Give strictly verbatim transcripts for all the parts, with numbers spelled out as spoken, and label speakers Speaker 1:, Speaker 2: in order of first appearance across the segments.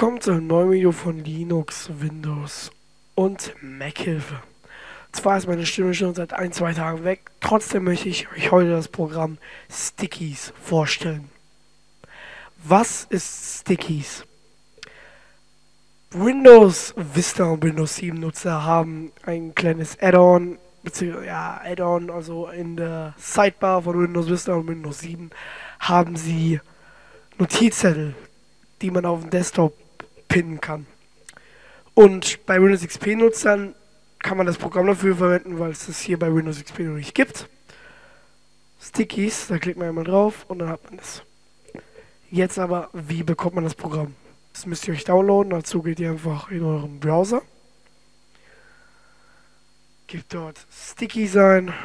Speaker 1: willkommen zu einem neuen Video von Linux, Windows und Mac-Hilfe. Zwar ist meine Stimme schon seit ein, zwei Tagen weg, trotzdem möchte ich euch heute das Programm Stickies vorstellen. Was ist Stickies? Windows Vista und Windows sieben Nutzer haben ein kleines Add-on, beziehungsweise ja, Add-on, also in der Sidebar von Windows Vista und Windows sieben haben sie Notizzettel, die man auf dem Desktop pinnen kann. Und bei Windows X P-Nutzern kann man das Programm dafür verwenden, weil es das hier bei Windows X P noch nicht gibt. Stickies, da klickt man einmal drauf und dann hat man das. Jetzt aber, wie bekommt man das Programm? Das müsst ihr euch downloaden, dazu geht ihr einfach in euren Browser. Gebt dort Stickies ein.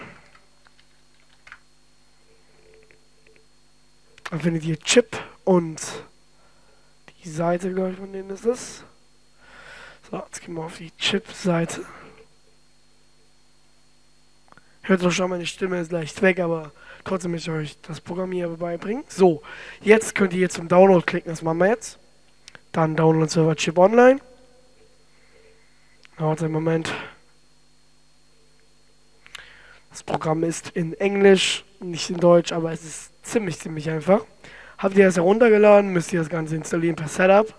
Speaker 1: Dann findet ihr Chip und die Seite, glaube ich, von denen ist es. So, jetzt gehen wir auf die Chip-Seite. Hört doch schon, meine Stimme ist leicht weg, aber trotzdem möchte ich euch das Programm hier beibringen. So, jetzt könnt ihr hier zum Download klicken, das machen wir jetzt. Dann Download Server Chip Online. Dauert einen Moment. Das Programm ist in Englisch, nicht in Deutsch, aber es ist ziemlich, ziemlich einfach. Habt ihr das heruntergeladen, müsst ihr das Ganze installieren per Setup.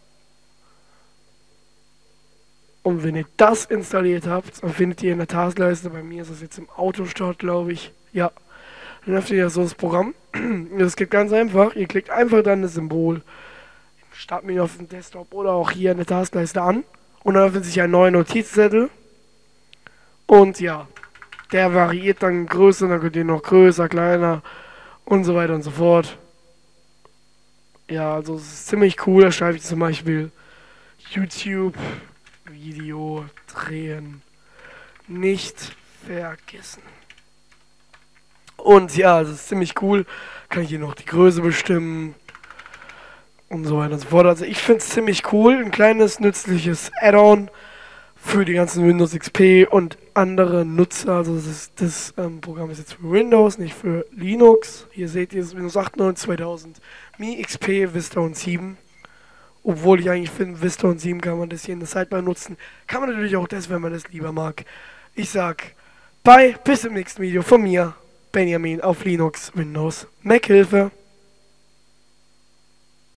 Speaker 1: Und wenn ihr das installiert habt, dann findet ihr in der Taskleiste, bei mir ist das jetzt im Autostart, glaube ich, ja, dann öffnet ihr so das Programm. Das geht ganz einfach, ihr klickt einfach dann das Symbol im Startmenü auf dem Desktop oder auch hier in der Taskleiste an und dann öffnet sich ein neuer Notizzettel und ja, der variiert dann größer, dann könnt ihr noch größer, kleiner und so weiter und so fort. Ja, also es ist ziemlich cool, da schreibe ich zum Beispiel YouTube Video drehen nicht vergessen. Und ja, es ist ziemlich cool. Kann ich hier noch die Größe bestimmen und so weiter und so fort. Also ich finde es ziemlich cool. Ein kleines nützliches Add-on für die ganzen Windows X P und andere Nutzer. Also das, ist, das ähm, Programm ist jetzt für Windows, nicht für Linux. Hier seht ihr es Windows achtundneunzig, zweitausend, Mi X P, Vista und sieben. Obwohl ich eigentlich finde, Vista und sieben kann man das hier in der Sidebar nutzen. Kann man natürlich auch das, wenn man das lieber mag. Ich sag, bye, bis zum nächsten Video von mir, Benjamin, auf Linux, Windows, Mac-Hilfe.